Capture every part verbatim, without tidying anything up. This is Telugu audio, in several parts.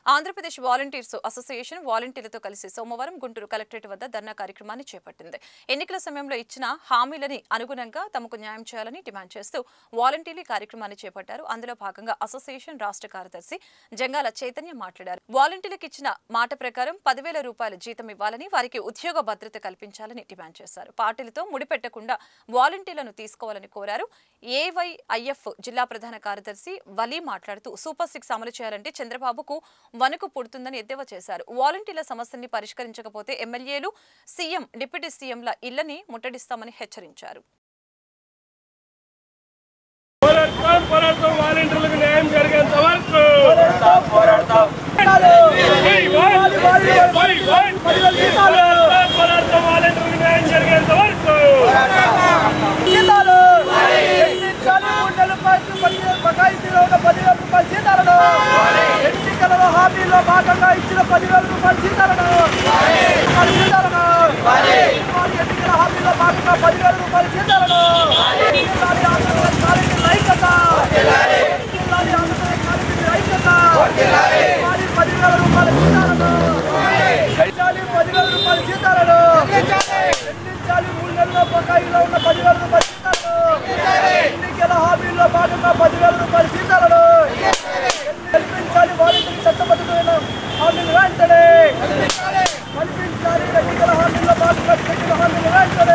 ఆంధ్రప్రదేశ్ వాలంటీర్స్ అసోసియేషన్ వాలంటీర్లతో కలిసి సోమవారం గుంటూరు కలెక్టరేట్ వద్ద ధర్నా కార్యక్రమాన్ని చేపట్టింది. ఎన్నికల సమయంలో ఇచ్చిన హామీలని అనుగుణంగా తమకు న్యాయం చేయాలని డిమాండ్ చేస్తూ వాలంటీర్లు కార్యక్రమాన్ని చేపట్టారు. అందులో భాగంగా అసోసియేషన్ రాష్ట్ర కార్యదర్శి జంగాల చైతన్య మాట్లాడారు. వాలంటీర్లకు ఇచ్చిన మాట ప్రకారం పదివేల రూపాయల జీతం ఇవ్వాలని, వారికి ఉద్యోగ భద్రత కల్పించాలని డిమాండ్ చేశారు. పార్టీలతో ముడిపెట్టకుండా వాలంటీర్లను తీసుకోవాలని కోరారు. ఏవైఐఎఫ్ జిల్లా ప్రధాన కార్యదర్శి వలీ మాట్లాడుతూ సూపర్ సిక్స్ అమలు చేయాలంటే చంద్రబాబుకు వణుకు పుడుతుందని ఎద్దేవా చేశారు. వాలంటీర్ల సమస్యల్ని పరిష్కరించకపోతే ఎమ్మెల్యేలు, సీఎం, డిప్యూటీ సీఎంల ఇళ్లని ముట్టడిస్తామని హెచ్చరించారు. ఎన్నికల హామీలో భాగంగా ఇచ్చిన పదివేల రూపాయల జీతాలను ఎన్నికల హామీలో భాగంగా పదివేల రూపాయల జీతాలను ఐక్యత పదివేల రూపాయల జీతాలను పదివేల రూపాయల జీతాలను చెల్లించాలి. మూడు నెలల్లో బకాయిలో ఉన్న పదివేల రూపాయల జీతాలను ఎన్నికల హామీలో భాగంగా పదివేల రూపాయల జీతాలను కల్పించాలి. వాలంటీర్ చట్టబద్ధమైన హామీలు వెంటనే కల్పించాలి. ఎన్నికల హామీల్లో భాగంగా ఎన్నికల హామీలు వెంటనే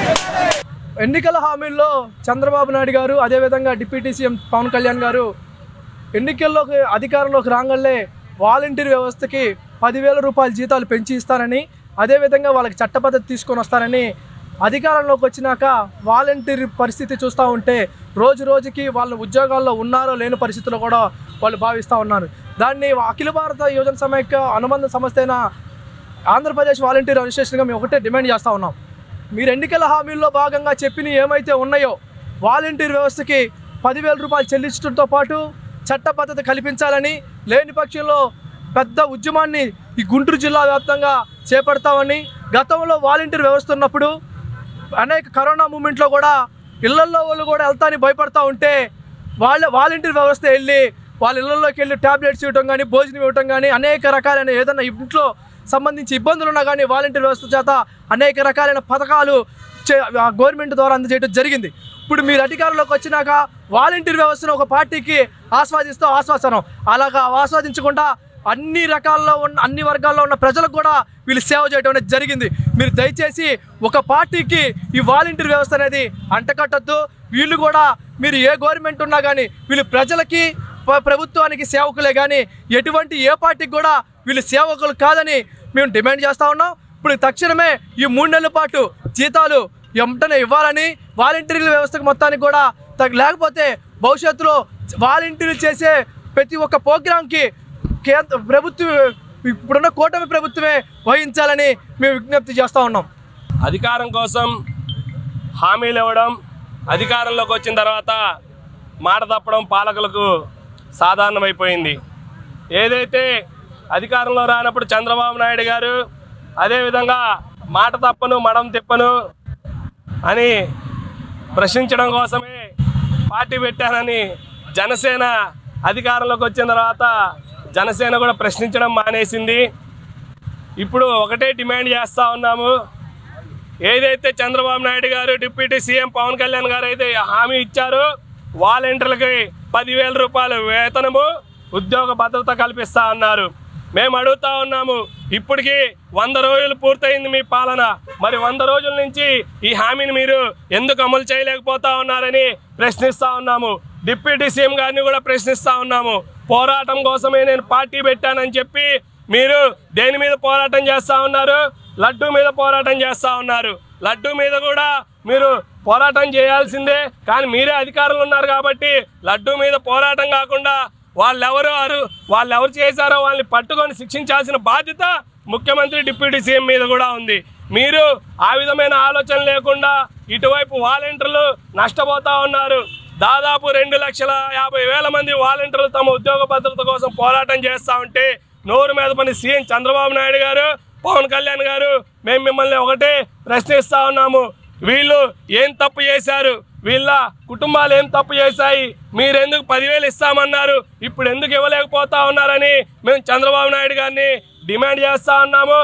ఎన్నికల హామీల్లో చంద్రబాబు నాయుడు గారు, అదేవిధంగా డిప్యూటీ సీఎం పవన్ కళ్యాణ్ గారు ఎన్నికల్లోకి అధికారంలోకి రాగానే వాలంటీర్ వ్యవస్థకి పదివేల రూపాయల జీతాలు పెంచి ఇస్తారని, అదేవిధంగా వాళ్ళకి చట్టబద్ధత తీసుకొని వస్తారని అధికారంలోకి వచ్చినాక వాలంటీర్ పరిస్థితి చూస్తూ ఉంటే రోజు రోజుకి వాళ్ళ ఉద్యోగాల్లో ఉన్నారో లేని పరిస్థితుల్లో కూడా వాళ్ళు భావిస్తూ ఉన్నారు. దాన్ని అఖిల భారత యువజన సమైక్య అనుబంధ సంస్థ అయిన ఆంధ్రప్రదేశ్ వాలంటీర్ అసోసియేషన్గా మేము ఒకటే డిమాండ్ చేస్తూ ఉన్నాం. మీరు ఎన్నికల హామీల్లో భాగంగా చెప్పిన ఏమైతే ఉన్నాయో వాలంటీర్ వ్యవస్థకి పదివేల రూపాయలు చెల్లించడంతో పాటు చట్టబద్ధత కల్పించాలని, లేని పక్షంలో పెద్ద ఉద్యమాన్ని ఈ గుంటూరు జిల్లా వ్యాప్తంగా చేపడతామని, గతంలో వాలంటీర్ వ్యవస్థ ఉన్నప్పుడు అనేక కరోనా మూమెంట్లో కూడా ఇళ్లల్లో వాళ్ళు కూడా వెళ్తాని భయపడతా ఉంటే వాళ్ళ వాలంటీర్ వ్యవస్థ వెళ్ళి వాళ్ళ ఇళ్లలోకి వెళ్ళి ట్యాబ్లెట్స్ ఇవ్వడం కానీ, భోజనం ఇవ్వడం కానీ, అనేక రకాలైన ఏదైనా ఇంట్లో సంబంధించి ఇబ్బందులు ఉన్నా కానీ వాలంటీర్ వ్యవస్థ చేత అనేక రకాలైన పథకాలు గవర్నమెంట్ ద్వారా అందజేయడం జరిగింది. ఇప్పుడు మీరు అధికారంలోకి వచ్చినాక వాలంటీర్ వ్యవస్థను ఒక పార్టీకి ఆస్వాదిస్తూ ఆశ్వాసనం అలాగా ఆస్వాదించకుండా అన్ని రకాల్లో ఉన్న అన్ని వర్గాల్లో ఉన్న ప్రజలకు కూడా వీళ్ళు సేవ చేయడం అనేది జరిగింది. మీరు దయచేసి ఒక పార్టీకి ఈ వాలంటీర్ వ్యవస్థ అనేది అంటకట్టద్దు. వీళ్ళు కూడా మీరు ఏ గవర్నమెంట్ ఉన్నా కానీ వీళ్ళు ప్రజలకి, ప్రభుత్వానికి సేవకులే కానీ ఎటువంటి ఏ పార్టీకి కూడా వీళ్ళు సేవకులు కాదని మేము డిమాండ్ చేస్తూ ఉన్నాం. ఇప్పుడు తక్షణమే ఈ మూడు నెలల పాటు జీతాలు వెంటనే ఇవ్వాలని, వాలంటీర్ల వ్యవస్థకు మొత్తానికి కూడా లేకపోతే భవిష్యత్తులో వాలంటీర్లు చేసే ప్రతి ఒక్క ప్రోగ్రాంకి కేంద్ర ప్రభుత్వం, ఇప్పుడున్న కూటమి ప్రభుత్వమే వహించాలని మేము విజ్ఞప్తి చేస్తూ ఉన్నాం. అధికారం కోసం హామీలు ఇవ్వడం, అధికారంలోకి వచ్చిన తర్వాత మాట తప్పడం పాలకులకు సాధారణమైపోయింది. ఏదైతే అధికారంలో రానప్పుడు చంద్రబాబు నాయుడు గారు అదేవిధంగా మాట తప్పను మడం తిప్పను అని ప్రశ్నించడం కోసమే పార్టీ పెట్టానని జనసేన అధికారంలోకి వచ్చిన తర్వాత జనసేన కూడా ప్రశ్నించడం మానేసింది. ఇప్పుడు ఒకటే డిమాండ్ చేస్తూ ఉన్నాము. ఏదైతే చంద్రబాబు నాయుడు గారు, డిప్యూటీ సీఎం పవన్ కళ్యాణ్ గారు అయితే హామీ ఇచ్చారో వాలంటీర్లకి పదివేల రూపాయల వేతనము, ఉద్యోగ భద్రత కల్పిస్తా అన్నారు. మేము అడుగుతా ఉన్నాము, ఇప్పటికీ వంద రోజులు పూర్తయింది మీ పాలన, మరి వంద రోజుల నుంచి ఈ హామీని మీరు ఎందుకు అమలు చేయలేకపోతా ఉన్నారని ప్రశ్నిస్తూ ఉన్నాము. డిప్యూటీ సీఎం గారిని కూడా ప్రశ్నిస్తూ ఉన్నాము. పోరాటం కోసమే నేను పార్టీ పెట్టానని చెప్పి మీరు దేని మీద పోరాటం చేస్తూ ఉన్నారు? లడ్డూ మీద పోరాటం చేస్తూ ఉన్నారు. లడ్డూ మీద కూడా మీరు పోరాటం చేయాల్సిందే, కానీ మీరే అధికారంలో ఉన్నారు కాబట్టి లడ్డూ మీద పోరాటం కాకుండా వాళ్ళెవరు వాళ్ళు ఎవరు చేశారో వాళ్ళని పట్టుకొని శిక్షించాల్సిన బాధ్యత ముఖ్యమంత్రి, డిప్యూటీ సీఎం మీద కూడా ఉంది. మీరు ఆ విధమైన ఆలోచన లేకుండా ఇటువైపు వాలంటీర్లు నష్టపోతూ ఉన్నారు. దాదాపు రెండు లక్షల యాభై వేల మంది వాలంటీర్లు తమ ఉద్యోగ భద్రత కోసం పోరాటం చేస్తూ ఉంటే నోరు మీద పని సీఎం చంద్రబాబు నాయుడు గారు, పవన్ కళ్యాణ్ గారు మేము మిమ్మల్ని ఒకటే ప్రశ్నిస్తూ ఉన్నాము. వీళ్ళు ఏం తప్పు చేశారు? వీళ్ళ కుటుంబాలు ఏం తప్పు చేశాయి, మీరెందుకు పదివేలు ఇస్తామన్నారు, ఇప్పుడు ఎందుకు ఇవ్వలేకపోతా ఉన్నారని మేము చంద్రబాబు నాయుడు గారిని డిమాండ్ చేస్తా ఉన్నాము.